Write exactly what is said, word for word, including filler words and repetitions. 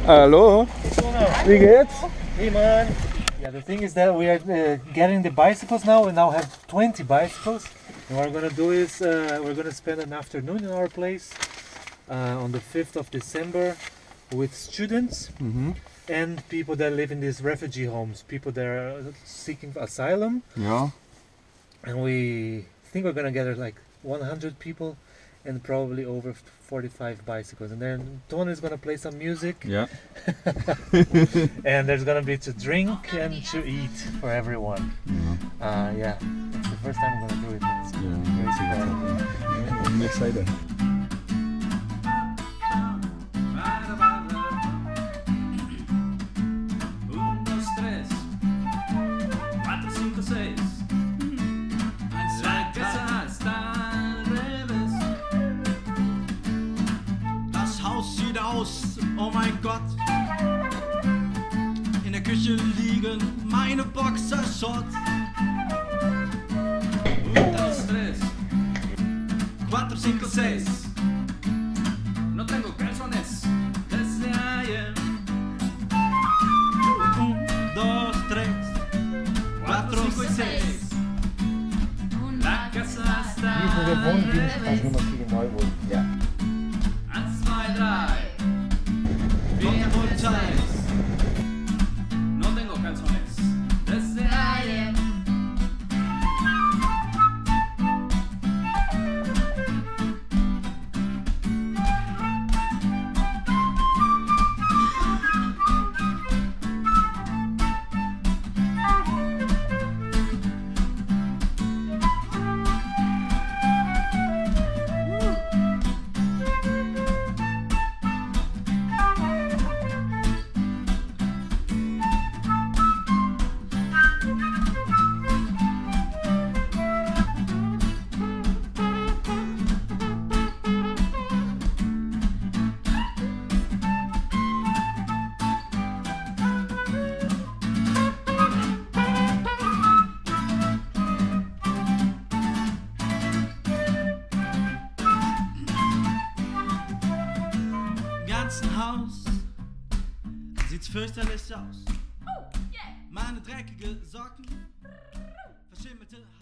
Hallo. Wie geht's? Hey man. Yeah, the thing is that we are uh, getting the bicycles now. We now have twenty bicycles. And what we're gonna do is uh, we're gonna spend an afternoon in our place uh, on the fifth of December with students Mhm. and people that live in these refugee homes, people that are seeking asylum. Ja. And we think we're gonna gather like one hundred people and probably over forty-five bicycles. And then Tony is gonna play some music. Ja. And there's gonna be to drink and to eat for everyone. Ja. Uh, yeah, it's the first time I'm gonna do it. It's Ja. crazy fun. I'm excited. Oh mein Gott, in der Küche liegen meine Boxershorts. Un, dos, tres, cuatro, cinco, seis. No tengo calzones desde ayer. Un, dos, tres, cuatro, cinco y seis. La casa está. Wie ist der Wohndienst aus Nummer vier Neuburg? Ja. Eins, zwei, drei. No tengo calzones desde ayer. Haus sieht's fürchterlich aus. Meine dreckige Socken, verschimmelte